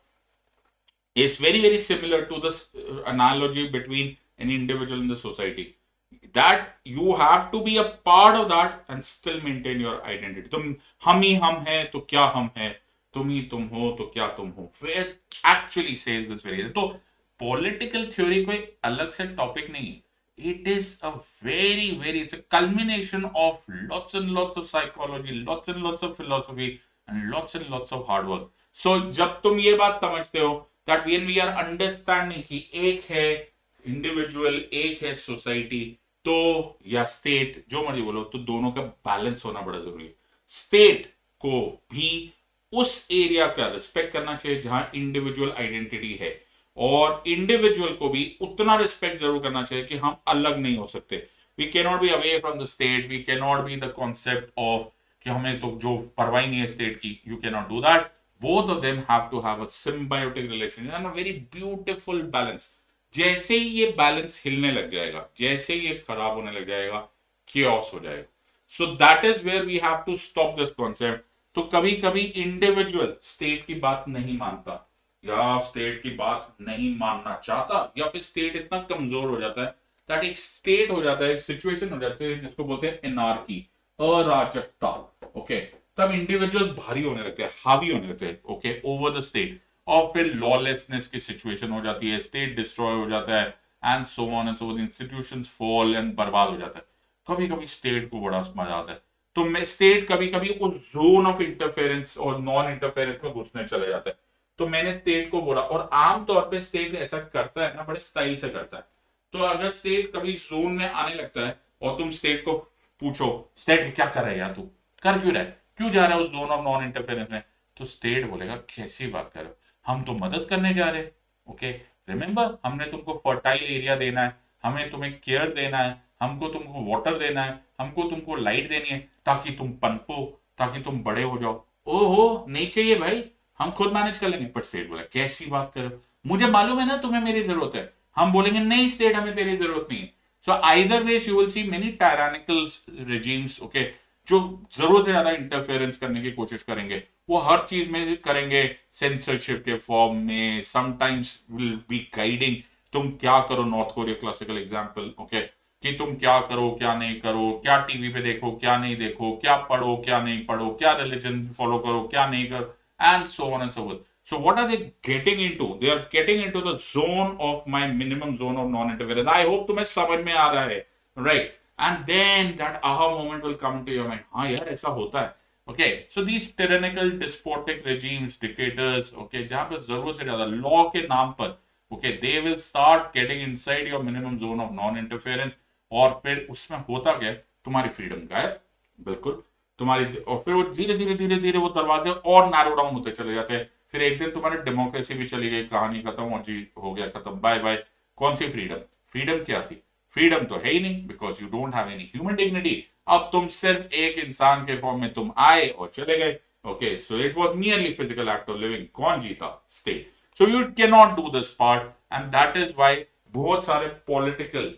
is very very similar to the analogy between an individual in the society, that you have to be a part of that and still maintain your identity। तुम हम ही हम हैं तो क्या हम हैं, तुम ही तुम हो तो क्या तुम हो, where actually says this very, तो political theory कोई अलग से टॉपिक नहीं, it is a very very it's a culmination of lots and lots of psychology, lots and lots of philosophy and lots and lots of hard work। so जब तुम ये बात समझते हो that when we are understanding कि एक है individual, एक है सोसाइटी, तो या स्टेट, जो मर्जी बोलो, तो दोनों का बैलेंस होना बड़ा जरूरी है। स्टेट को भी उस एरिया का रिस्पेक्ट करना चाहिए जहां इंडिविजुअल आइडेंटिटी है, और इंडिविजुअल को भी उतना रिस्पेक्ट जरूर करना चाहिए कि हम अलग नहीं हो सकते। We can not be away from the state, we can not be the concept of कि हमें तो जो परवाही नहीं है स्टेट की, you can not do that. Both of them have to have a symbiotic relationship and a very beautiful balance। जैसे ही ये बैलेंस हिलने लग जाएगा, जैसे ही ये खराब होने लग जाएगा, chaos हो जाएगा। So that is where we have to stop this concept। तो कभी कभी इंडिविजुअल स्टेट की बात नहीं मानता, या स्टेट की बात नहीं मानना चाहता, या फिर स्टेट इतना कमजोर हो जाता है दैट एक स्टेट हो जाता है, एक सिचुएशन हो जाती है जिसको बोलते हैं एनार्की, अराजकता। ओके, तब इंडिविजुअल्स भारी होने लगते हैं, हावी होने लगते हैं, ओके, ओवर द स्टेट, और फिर लॉलेसनेस की सिचुएशन हो जाती है, स्टेट डिस्ट्रॉय हो जाता है, and so on and so on, institutions fall and बर्बाद हो जाता है। कभी कभी स्टेट को बड़ा मजा आता है, तो मैं स्टेट कभी कभी उस जोन ऑफ इंटरफेरेंस और नॉन इंटरफेरेंस में घुसने चले जाता है। तो मैंने स्टेट को बोला, और आमतौर पे स्टेट ऐसा करता है ना, बड़े स्टाइल से करता है। तो अगर स्टेट कभी जोन में आने लगता है और तुम स्टेट को पूछो, स्टेट क्या कर रहा है यार, तू कर क्यों रहा है, क्यों जा रहा है उस जोन ऑफ नॉन इंटरफेरेंस में, तो स्टेट बोलेगा कैसी बात कर रहे हो, हम तो मदद करने जा रहे हैं। ओके, रिमेंबर, हमने तुमको फर्टाइल एरिया देना है, हमें तुम्हें केयर देना है, हमको तुमको वाटर देना है, हमको तुमको लाइट देनी है, ताकि तुम पनपो, ताकि तुम बड़े हो जाओ। ओहो, नहीं चाहिए भाई, हम खुद मैनेज कर लेंगे। बट स्टेट बोला कैसी बात कर रहे हो, मुझे मालूम है ना तुम्हें मेरी जरूरत है। हम बोलेंगे नहीं स्टेट, हमें तेरी जरूरत नहीं है। So either ways you will see many tyrannical regimes, okay, जो जरूरत से ज्यादा इंटरफेरेंस करने की कोशिश करेंगे, वो हर चीज में करेंगे, सेंसरशिप के फॉर्म में, समटाइम्स विल बी गाइडिंग, तुम क्या करो, North Korea classical example, okay, कि तुम क्या करो क्या नहीं करो, क्या टीवी पे देखो क्या नहीं देखो, क्या पढ़ो क्या नहीं पढ़ो, क्या रिलीजन फॉलो करो क्या नहीं करो, and so on and so forth. So what are they getting into? They are getting into the zone of my minimum zone of non-interference. I hope तुम्हें समझ में आ रहा है, right? And then that aha moment will come into your mind. हाँ यार ऐसा होता है। Okay, so these tyrannical, despotic regimes, dictators, okay, जहाँ पर जरूरत से ज्यादा law के नाम पर, okay, they will start getting inside your minimum zone of non-interference, और फिर उसमें होता क्या, तुम्हारी फ्रीडम गायब, बिल्कुल तुम्हारी, और फिर वो धीरे धीरे धीरे धीरे वो दरवाजे और नैरो डाउन होते चले जाते हैं। फिर एक दिन तुम्हारी डेमोक्रेसी भी चली गई, कहानी खत्म, और जी हो गया खत्म, बाय बाय। कौन सी फ्रीडम, फ्रीडम क्या थी, फ्रीडम तो है ही नहीं, because you don't have any human dignity. अब तुम सिर्फ एक इंसान के फॉर्म में तुम आए और चले गए। Okay, so it was merely physical act of living. कौन जीता, state. So you can not do this part, and that is why बहुत सारे पॉलिटिकल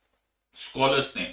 स्कॉलर्स ने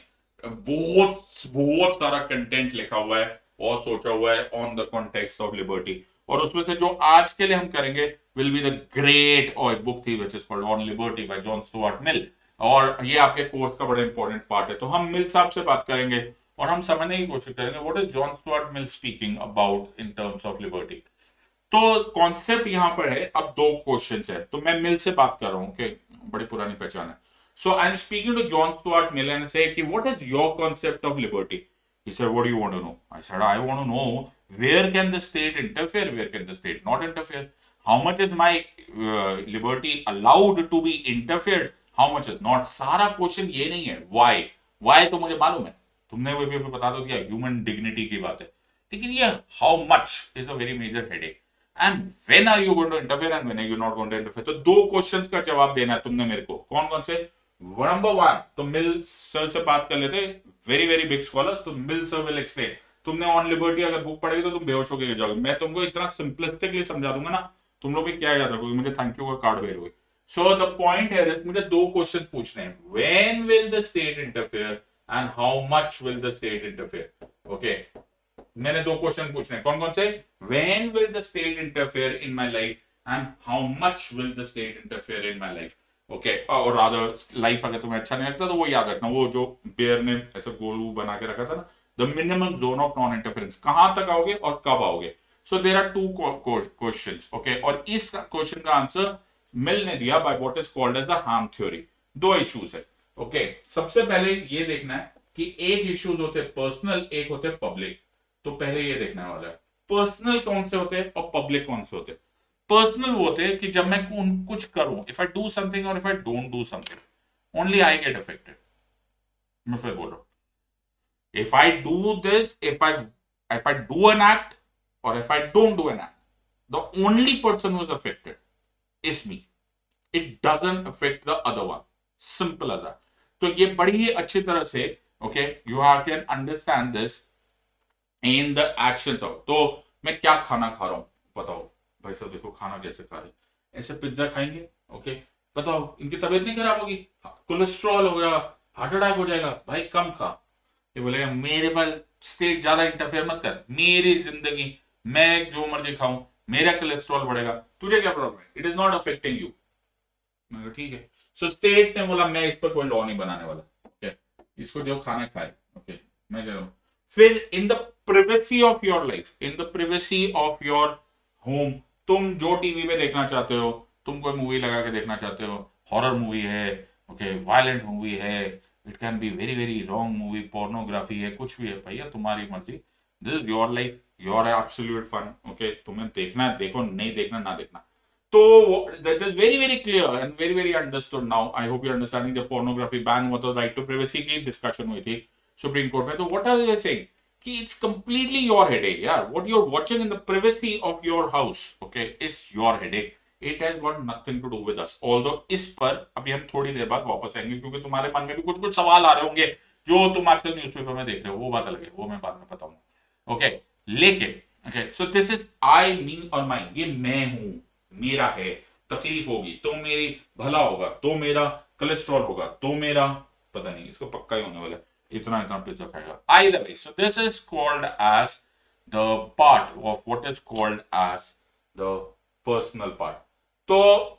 बहुत बहुत सारा कंटेंट लिखा हुआ है और सोचा हुआ है on the context of liberty, और उसमें से जो आज के लिए हम करेंगे विल बी द ग्रेट, और एक बुक थी which is called on liberty by John Stuart Mill, और ये आपके कोर्स का बड़ा इंपॉर्टेंट पार्ट है। तो हम मिल साहब से बात करेंगे और हम समझने की कोशिश करेंगे what is John Stuart Mill speaking about in terms of liberty. तो कॉन्सेप्ट यहां पर है, अब दो क्वेश्चंस है, तो मैं मिल से बात कर रहा हूं, ओके, बड़ी पुरानी पहचान है. So I am speaking to John Stuart Mill and say कि what is your concept of liberty. He said, what do you want to know? I said, I want to know where can the state interfere, where can the state not interfere? How much is my uh, liberty allowed to be interfered? How much is not? सारा question ये नहीं है. Why? Why तो मुझे मालूम है, तुमने वो भी बता दो दिया, ह्यूमन डिग्निटी की बात है. लेकिन ये how much is a very major headache. And when are you going to interfere and when are you not going to interfere. तो दो क्वेश्चंस का जवाब देना है तुमने मेरे को. कौन कौन से? नंबर वन, तो मिल सर से बात कर लेते, वेरी वेरी बिग स्कॉलर, तो मिल सर विल एक्सप्लेन. तुमने ऑन लिबर्टी अगर बुक पढ़ेगी तो तुम बेहोश होकर गिर जाओगे. मैं तुमको इतना सिंपलिस्टिकली समझा दूंगा ना, तुम लोग भी क्या याद रखोगे, मुझे थैंक यू का कार्ड भेजोगे. सो द पॉइंट है, मुझे दो क्वेश्चन पूछने हैं. When will the state interfere and how much will the state interfere. Okay, मैंने दो क्वेश्चन पूछने हैं. कौन कौन से? When will the state interfere in my life and how much will the state interfere in my life. Okay, और rather life अगर तुम्हें अच्छा नहीं लगता तो वो याद रखना, वो जो बेयर ने ऐसा गोल बना के रखा था ना, the minimum zone of non interference, कहां तक आओगे और कब आओगे. So there are two questions. Okay, और इस क्वेश्चन का आंसर मिल ने दिया by what is called as the harm theory. दो इश्यूज है. ओके, सबसे पहले ये देखना है कि एक इश्यूज होते हैं पर्सनल, एक होते हैं पब्लिक. तो पहले ये देखने वाला है पर्सनल कौन से होते हैं और पब्लिक कौन से होते हैं. पर्सनल वो होते हैं कि जब मैं कुछ करूं, इफ आई डू समथिंग और if I don't do something, only I get affected. मैं फिर बोल रहा हूं, if I do this, if I if I do an act और if I don't do an act, the only person who is affected is me. It doesn't affect the other one. Simple as that. तो ये बड़ी ही अच्छी तरह से, okay, you have can understand this in the actions of. तो मैं क्या खाना खा रहा हूं, बताओ भाई साहब, देखो खाना कैसे खा रहे, ऐसे पिज्जा खाएंगे, ओके, बताओ इनकी तबीयत नहीं खराब होगी, कोलेस्ट्रॉल हो गया, हार्ट अटैक हो जाएगा, भाई कम खा. ये बोलेगा मेरे पास स्टेट ज्यादा इंटरफेयर मत कर, मेरी जिंदगी, मैं जो मर्जी खाऊं, मेरा कोलेस्ट्रॉल बढ़ेगा, तुझे क्या प्रॉब्लम है, it is not affecting you. मैं ठीक है. सो स्टेट ने बोला मैं इस पर कोई लॉ नहीं बनाने वाला, ओके, इसको जो खाना खाए, ओके, मैं कह रहा हूं. फिर in the privacy of your life, in the privacy of your home, तुम जो टीवी पे देखना चाहते हो, तुम कोई मूवी लगा के देखना चाहते हो, हॉरर मूवी है, ओके, वायलेंट मूवी है, it can be very very wrong movie, pornography है, कुछ भी है, भैया तुम्हारी मर्जी, this is your life, your absolute fun. Okay, तुम्हें देखना है देखो, नहीं देखना ना देखना. तो that is very very clear and very very understood. Now I hope you understanding. The pornography ban हुआ तो राइट टू प्राइवेसी की डिस्कशन हुई थी सुप्रीम कोर्ट में. तो व्हाट आर दे सेइंग कि it's completely your headache, यार. What you're watching in the privacy of your house, okay, is your headache. It has got nothing to do with us. Although इस पर अभी हम थोड़ी देर बाद वापस आएंगे, क्योंकि तुम्हारे मन में भी कुछ कुछ सवाल आ रहे होंगे जो तुम आजकल न्यूज़पेपर में देख रहे हो, वो बात अलग है, वो मैं बाद में बताऊंगा. ओके, लेकिन okay, so this is I, me और माइन. ये मैं हूं, मेरा है, तकलीफ होगी तो मेरी भला होगा, तो मेरा कोलेस्ट्रॉल होगा, तो मेरा पता नहीं, इसको पक्का ही होने वाला है, इतना इतना पिज्जा खाएगा. Either way, so this is called as the part of what is called as the personal part. तो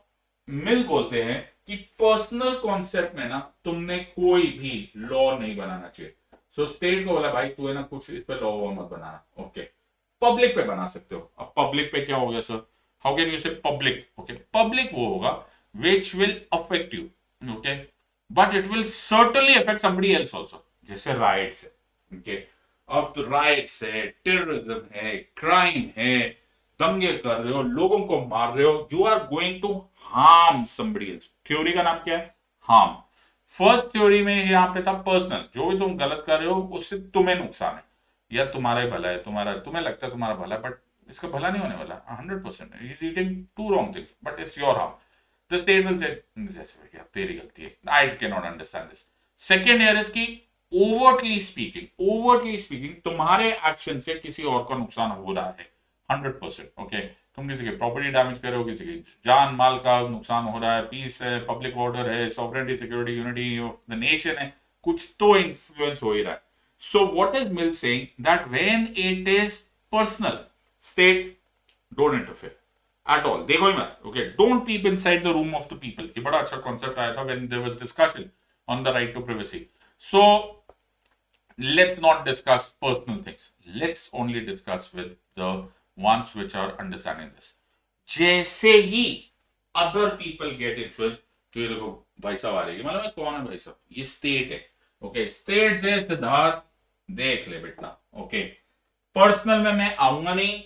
मिल बोलते हैं कि पर्सनल कॉन्सेप्ट में ना तुमने कोई भी लॉ नहीं बनाना चाहिए. सो स्टेट को बोला भाई तू है ना कुछ इस पे लॉ मत बनाना. ओके, पब्लिक पे बना सकते हो. अब पब्लिक पे क्या हो गया sir, how can you say public. Okay, public वो होगा which will affect you, okay, but it will certainly affect somebody else also. जैसे राइट्स है, okay? अब तो राइट्स है, टेररिज्म है, क्राइम है, दंगे कर रहे हो, लोगों को मार रहे हो, you are going to harm somebody else. Theory का नाम क्या है, हार्म. फर्स्ट थ्योरी में यहाँ पे था पर्सनल, जो भी तुम गलत कर रहे हो उससे तुम्हें नुकसान है या तुम्हारा ही भला है, तुम्हारा तुम्हें लगता है तुम्हारा भला है, बट इसका भला नहीं होने वाला. Hundred percent is eating to wrong things, but it's your harm. The state will say जैसे तेरी गलती है. I can not understand this. Second year is की ओवरटली स्पीकिंग, ओवरटली स्पीकिंग तुम्हारे एक्शन से किसी और का नुकसान हो रहा है, हंड्रेड परसेंट. ओके, तुम किसी की प्रॉपर्टी डैमेज कर रहे हो, किसी की जान माल का नुकसान हो रहा है, पीस है, पब्लिक ऑर्डर है, sovereignty security unity of the nation है, कुछ तो इन्फ्लुएंस हो ही रहा है. So what is Mill saying that when it is personal, state don't interfere at all. देखो ही मत. Okay, don't peep inside the room of the people. ये बड़ा अच्छा कॉन्सेप्ट आया था when there was discussion on the right to privacy. So let's not discuss personal things. Let's only discuss with the ones which are understanding this. जैसे ही other people get influenced, तो ये देखो भाई साहब आ रही है, मालूम है कौन है भाई साहब? ये स्टेट है. ओके, स्टेट से सिद्धार्थ देख ले बेटा. ओके, पर्सनल में मैं आऊंगा नहीं.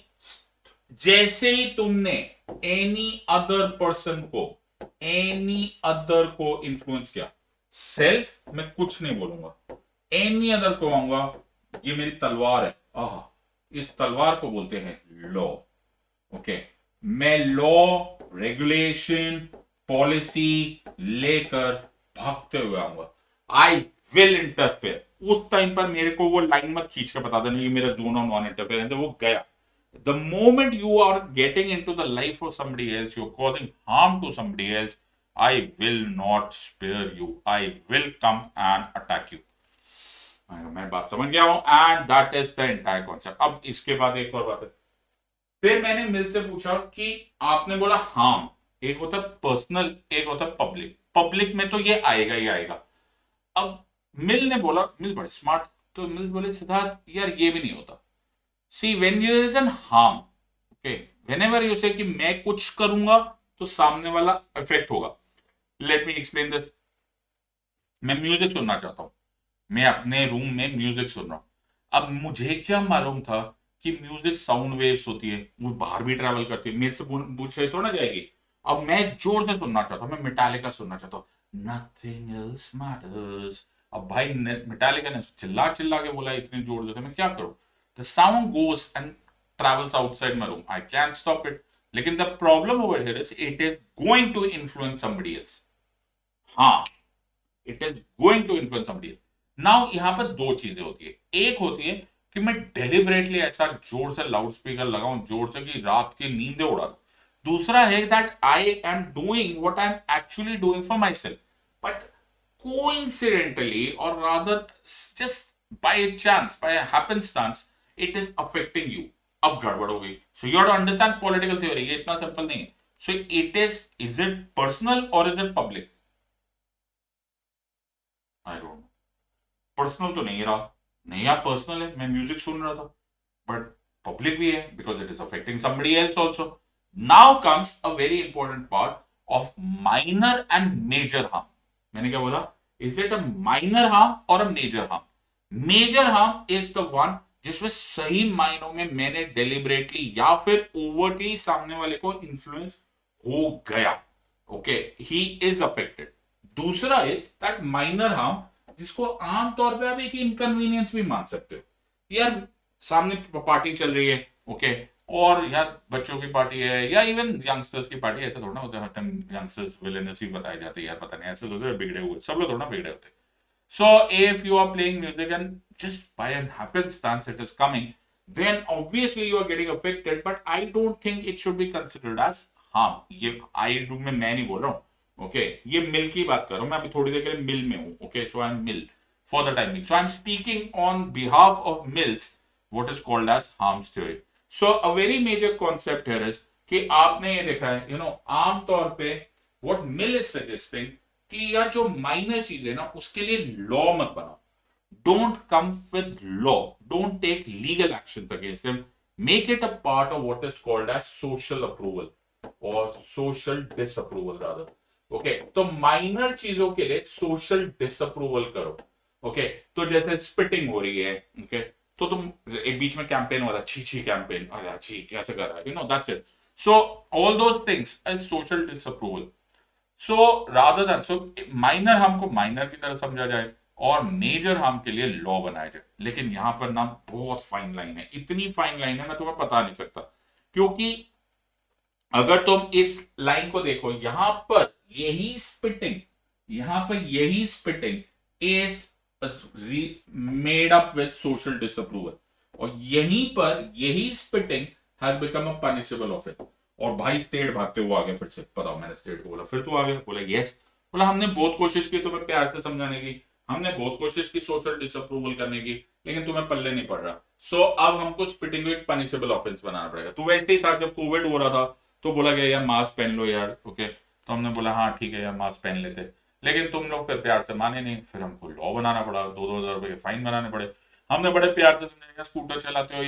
जैसे ही तुमने एनी अदर पर्सन को एनी अदर को इन्फ्लुएंस किया, सेल्फ मैं कुछ नहीं बोलूंगा, एनी अदर को आऊंगा, ये मेरी तलवार है. आह, इस तलवार को बोलते हैं लॉ. ओके, मैं लॉ, रेगुलेशन, पॉलिसी लेकर भागते हुए आऊंगा. I will interfere. उस टाइम पर मेरे को वो लाइन मत खींच के बता देना कि मेरा जोन ऑफ नॉन इंटरफेरेंस है, वो गया. The moment you are getting into the life of somebody else, you're causing harm to somebody else, I will not spare you. I will come and attack you. मैं बात समझ गया हूं. And that is the entire concept. अब इसके बाद एक और बात है. फिर मैंने मिल से पूछा कि आपने बोला harm, एक होता है पर्सनल, एक होता है पब्लिक. पब्लिक में तो ये आएगा ही आएगा. अब मिल ने बोला, मिल बड़े स्मार्ट, तो मिल बोले सिद्धार्थ यार ये भी नहीं होता. See, when there is an harm, okay, whenever you say कि मैं कुछ करूंगा तो सामने वाला इफेक्ट होगा. Let me explain this. मैं म्यूजिक सुनना चाहता हूं, मैं अपने रूम में म्यूजिक सुन रहा हूं. अब मुझे क्या मालूम था कि म्यूजिक साउंड वेव्स होती है, वो बाहर भी ट्रैवल करती है. मेरे से पूछे थोड़ा ना जाएगी. अब मैं जोर से सुनना चाहता हूं, मैं मेटालिका सुनना चाहता हूं, Nothing else matters. अब भाई मेटालिका ने चिल्ला चिल्ला के बोला इतने जोर से, मैं क्या करूं? The sound goes and travels outside my room. I can't stop it. लेकिन the problem over here is it is going to influence somebody else. हाँ, it is going to influence somebody else. Now यहाँ पर दो चीजें होती है. एक होती है कि मैं deliberately ऐसा जोर से लाउड स्पीकर लगाऊं जोर से कि रात की नींदें उड़ा दूं. दूसरा है that I am doing what I am actually doing for myself, but coincidentally or rather just by a chance, by a happenstance, it is affecting you. अब गड़बड़ हो गई. So you have to understand political theory. ये इतना simple नहीं है. So it is, is it personal or is it public? I don't know. Personal तो नहीं रहा. नहीं यार पर्सनल है, मैं म्यूजिक सुन रहा था, but public भी है because it is affecting somebody else also. Now comes a very important part of minor and major harm. मैंने क्या बोला? Is it a minor harm or a major harm? Major harm is the one जिसमें सही मायनों में मैंने deliberately या फिर ओवरटली सामने वाले को इन्फ्लुएंस हो गया. Okay, he is affected. दूसरा इज दैट माइनर हार्म, जिसको आमतौर पे आप एक इनकन्वीनियंस भी मान सकते हो. यार सामने पार्टी चल रही है, ओके, और यार बच्चों की पार्टी है या इवन यंगस्टर्स की पार्टी. ऐसा थोड़ा होता है हर टाइम यंगस्टर्स विलेनस ही बताए जाते हैं. यार पता नहीं, ऐसे होते बिगड़े हुए, सब लोग थोड़ा बिगड़े होते. So if you are playing music and just by an happenstance it is coming, then obviously you are getting affected, but I don't think it should be considered as harm. ये I do में मैं नहीं बोल रहा हूँ. Okay, ये मिल की बात कर रहा हूँ मैं. अभी थोड़ी देर के लिए मिल में हूँ. Okay, so I'm mill for the time being. So I'm speaking on behalf of Mills, what is called as harms theory. So a very major concept here is कि आपने ये देखा है, you know, आमतौर पे what Mill is suggesting कि यार जो माइनर चीज है ना उसके लिए लॉ मत बनाओ. Don't come with law, don't take legal actions against them. Make it a part of what is called as social approval और सोशल डिसअप्रूवल रादर. ओके, तो माइनर चीजों के लिए सोशल डिसअप्रूवल करो. ओके, तो जैसे स्पिटिंग हो रही है, ओके, तो तुम एक बीच में कैंपेन हो रहा है, छी छी कैंपेन, अरे छी कैसे कर रहा है, you know, that's it. So all those things is social disapproval. So rather than, so minor harm को माइनर की तरह समझा जाए और मेजर हार्म के लिए लॉ बनाया जाए. लेकिन यहां पर ना बहुत फाइन लाइन है, इतनी फाइन लाइन है मैं तुम्हें बता नहीं सकता. क्योंकि अगर तुम इस लाइन को देखो, यहां पर यही स्पिटिंग, यहां पर यही spitting is made up with social disapproval, और यहीं पर यही spitting has become a punishable offence. और भाई स्टेट भागते हुए आ गए फिर से. बताओ, मैंने स्टेट को बोला फिर तू आ गया. बोला यस. बोला हमने बहुत कोशिश की तुम्हें प्यार से समझाने की, हमने बहुत कोशिश की सोशल डिसअप्रूवल करने की, लेकिन तुम्हें पल्ले नहीं पड़ रहा. सो so, अब हमको स्पिटिंग को एक पनिशेबल ऑफेंस बनाना पड़ेगा. तो वैसे ही था जब कोविड हो रहा था तो बोला गया यार मास्क पहन लो यार. ओके, तो हमने बोला हाँ ठीक है यार मास्क पहन लेते, लेकिन तुम लोग फिर प्यार से माने नहीं. फिर हमको लॉ बनाना पड़ा, दो दो हजार रुपए के फाइन बनाने पड़े. हमने बड़े प्यार से समझाया, स्कूटर चलाते हो यार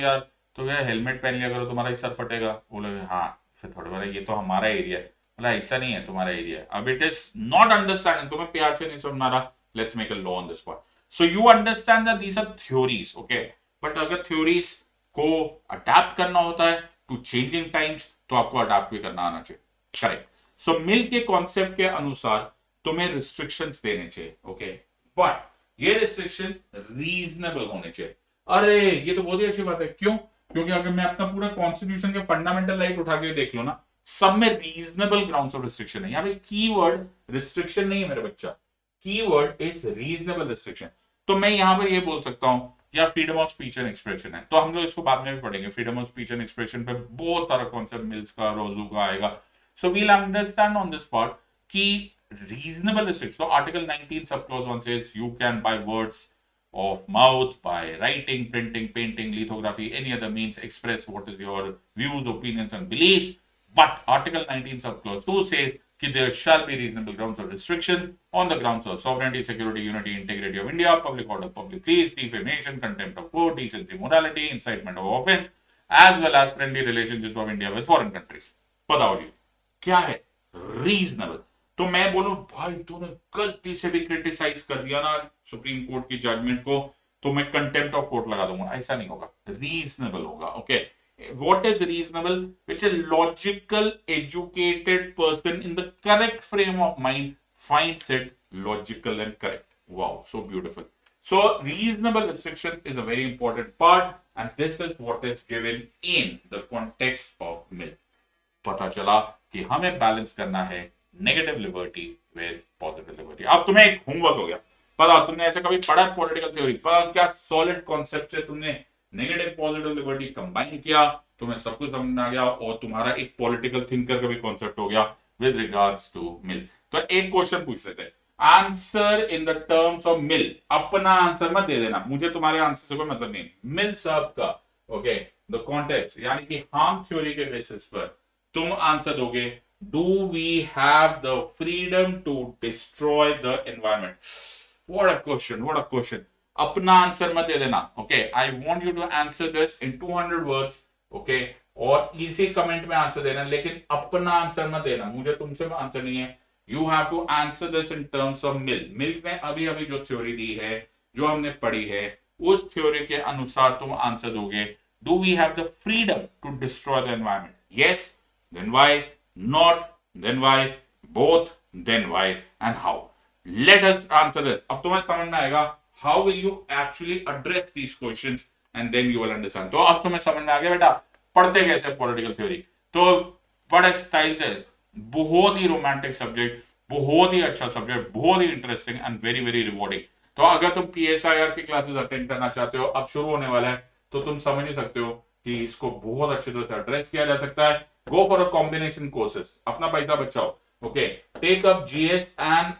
तो यार हेलमेट पहन लिया करो, तुम्हारा ही सर फटेगा। बोले हाँ, फिर थोड़े बार ये तो हमारा एरिया है। बोला ऐसा नहीं है, तुम्हारा एरिया है। अब इट इज नॉट अंडरस्टैंडिंग, तुम्हें प्यार से नहीं समझ रहा, let's make a law on this point. So you understand that these are theories, okay, but अगर थ्योरीज को अडेप्ट करना होता है टू चेंजिंग टाइम्स, तो आपको अडेप्ट भी करना आना चाहिए, करेक्ट। सो मिल के कॉन्सेप्ट के अनुसार तुम्हें रिस्ट्रिक्शंस देने चाहिए, ओके, बट ये रिस्ट्रिक्शंस रीजनेबल होने चाहिए। अरे ये तो बहुत ही अच्छी बात है, क्यों? क्योंकि अगर मैं अपना पूरा कॉन्स्टिट्यूशन के फंडामेंटल राइट उठा के देख लो ना, सब में रीजनेबल ग्राउंड्स ऑफ रिस्ट्रिक्शन है। यहाँ पे कीवर्ड रिस्ट्रिक्शन नहीं है मेरे बच्चा, कीवर्ड इज रीजनेबल रिस्ट्रिक्शन। तो मैं यहां पर ये बोल सकता हूं या freedom of speech and expression है, तो हम लोग इसको बाद में भी पढ़ेंगे। Freedom of speech and expression पे बहुत सारा कॉन्सेप्ट मिल्स का, रोजू का आएगा। So we'll understand on this part कि रीजनेबल रिस्ट्रिक्शन। तो article nineteen sub clause one says you can by words of mouth, by writing, printing, painting, lithography, any other means express what is your views, opinions and beliefs. But Article nineteen subclause two says that there shall be reasonable grounds of restriction on the grounds of sovereignty, security, unity, integrity of India, public order, public peace, defamation, contempt of court, decency, morality, incitement of offense, as well as friendly relationship of India with foreign countries. बताओ जी क्या है reasonable? तो मैं बोलूं भाई तूने गलती से भी क्रिटिसाइज कर दिया ना सुप्रीम कोर्ट की जजमेंट को, तो मैं कंटेम्प्ट ऑफ कोर्ट लगा दूंगा। ऐसा नहीं होगा, रीजनेबल होगा, okay. What is reasonable? Which a logical educated person in the correct frame of mind finds it logical and correct. Wow, so beautiful. So reasonable restriction is a very important part and this is what is given in the context of Mill. पता चला कि हमें balance करना है negative liberty with positive liberty. अब तुम्हें एक homework हो गया, पता तुमने ऐसे कभी पढ़ा पॉलिटिकल थ्योरी, पता क्या सॉलिड कॉन्सेप्ट से तुमने नेगेटिव पॉजिटिव लिबर्टी कंबाइन किया, तुम्हें सब कुछ समझ में आ गया और तुम्हारा एक पॉलिटिकल थिंकर का भी कॉन्सेप्ट हो गया विद रिगार्ड्स टू मिल। तो एक क्वेश्चन पूछ लेते हैं, answer in the terms of Mill. अपना आंसर मत दे देना, मुझे तुम्हारे आंसर से कोई मतलब नहीं। मिल साहब का, ओके, द कॉन्टेक्स्ट यानी कि हार्म थ्योरी के बेसिस पर तुम आंसर दोगे, do we have the freedom to destroy the environment? What a question, what a question. अपना आंसर मत दे देना, okay? I want you to answer this in two hundred words, okay? और इसी कमेंट में आंसर देना, लेकिन अपना आंसर मत देना, मुझे तुमसे आंसर नहीं है। You have to answer this in terms of mill. मिल में अभी अभी जो थ्योरी दी है, जो हमने पढ़ी है, उस थ्योरी के अनुसार तुम आंसर दोगे। Do we have the freedom to destroy the environment? Yes. Then why? Not, then why? Both, then why? And how? Let us answer this. अब तुम्हें समझ में आएगा how will you actually address these questions and then you will understand. तो अब तुम्हें समझ में आ गया बेटा पढ़ते कैसे पॉलिटिकल थ्योरी। तो बड़े स्टाइल से, बहुत ही रोमांटिक सब्जेक्ट, बहुत ही अच्छा सब्जेक्ट, बहुत ही interesting and very very rewarding. तो अगर तुम पी एस आई आर की क्लासेस अटेंड करना चाहते हो, अब शुरू होने वाला है, तो तुम समझ ही सकते हो कि इसको बहुत अच्छे तरह से एड्रेस किया जा सकता है। Go for a combination courses. अपना पैसा बचाओ, okay? Take up G S and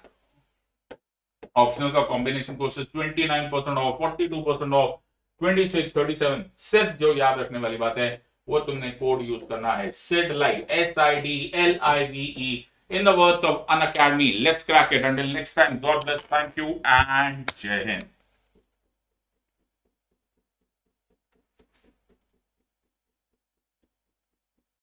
optional का combination courses, twenty-nine percent off, forty-two percent off, twenty-six, thirty-seven. सिर्फ जो याद रखने वाली बात है वो तुमने कोड यूज करना है SIDLIVE, S I D L I V E in the words of Unacademy. Let's crack it. Until next time, God bless, thank you and Jai Hind.